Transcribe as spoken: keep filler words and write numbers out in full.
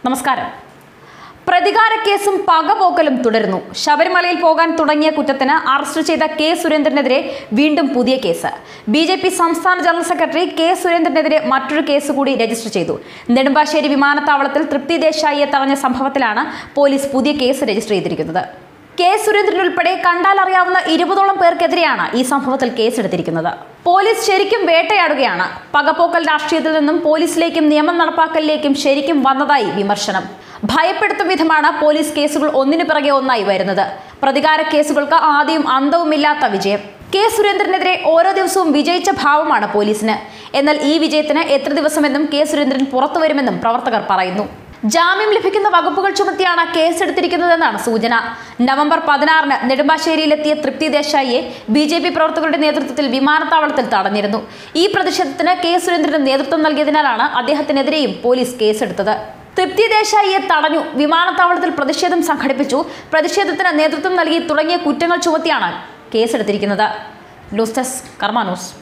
നമസ്കാരം. പ്രതികാര കേസും പകപോക്കലും തുടരുന്നു. ശബരിമലയിൽ പോകാൻ തുടങ്ങിയ കുറ്റത്തിന് അറസ്റ്റ് ചെയ്ത കെ സുരേന്ദ്രനെതിരെ വീണ്ടും പുതിയ കേസ്. ബി ജെ പി സംസ്ഥാന ജനറൽ സെക്രട്ടറി കെ സുരേന്ദ്രനെതിരെ മറ്റൊരു കേസ് കൂടി രജിസ്റ്റർ ചെയ്തു. നെടുമ്പാശ്ശേരി വിമാനത്താവളത്തിൽ തൃപ്തി ദേശായിയെ തടഞ്ഞ സംഭവത്തിലാണ് പോലീസ് പുതിയ കേസ് രജിസ്റ്റർ ചെയ്തിരിക്കുന്നത്. കെ സുരേന്ദ്രൻ ഉൾപ്പെടെ കണ്ടാലറിയാവുന്ന ഇരുപതോളം പേർക്കെതിരെയാണ് ഈ സംഭവത്തിൽ കേസെടുത്തിരിക്കുന്നത്. പോലീസ് ശരിക്കും വേട്ടയാടുകയാണ്. പകപോക്കൽ രാഷ്ട്രീയത്തിൽ നിന്നും പോലീസിലേക്കും നിയമം നടപ്പാക്കലിലേക്കും ശരിക്കും വന്നതായി വിമർശനം. ഭയപ്പെടുത്തും വിധമാണ് പോലീസ് കേസുകൾ ഒന്നിനു പിറകെ ഒന്നായി വരുന്നത്. പ്രതികാര കേസുകൾക്ക് ആദ്യവും അന്തവുമില്ലാത്ത വിജയം. കെ സുരേന്ദ്രനെതിരെ ഓരോ ദിവസവും വിജയിച്ച ഭാവമാണ് പോലീസിന്. എന്നാൽ ഈ വിജയത്തിന് എത്ര ദിവസമെന്നും കെ സുരേന്ദ്രൻ പുറത്തു വരുമെന്നും പ്രവർത്തകർ പറയുന്നു. ജാമ്യം ലഭിക്കുന്ന വകുപ്പുകൾ ചുമത്തിയാണ് കേസെടുത്തിരിക്കുന്നതെന്നാണ് സൂചന. നവംബർ പതിനാറിന് നെടുമ്പാശ്ശേരിയിലെത്തിയ തൃപ്തി ദേശായിയെ ബി ജെ പി പ്രവർത്തകരുടെ നേതൃത്വത്തിൽ വിമാനത്താവളത്തിൽ തടഞ്ഞിരുന്നു. ഈ പ്രതിഷേധത്തിന് കെ സുരേന്ദ്രന് നേതൃത്വം നൽകിയതിനാലാണ് അദ്ദേഹത്തിനെതിരെയും പോലീസ് കേസെടുത്തത്. തൃപ്തി ദേശായിയെ തടഞ്ഞു, വിമാനത്താവളത്തിൽ പ്രതിഷേധം സംഘടിപ്പിച്ചു, പ്രതിഷേധത്തിന് നേതൃത്വം നൽകി തുടങ്ങിയ കുറ്റങ്ങൾ ചുമത്തിയാണ് കേസെടുത്തിരിക്കുന്നത്. News desk Karma news.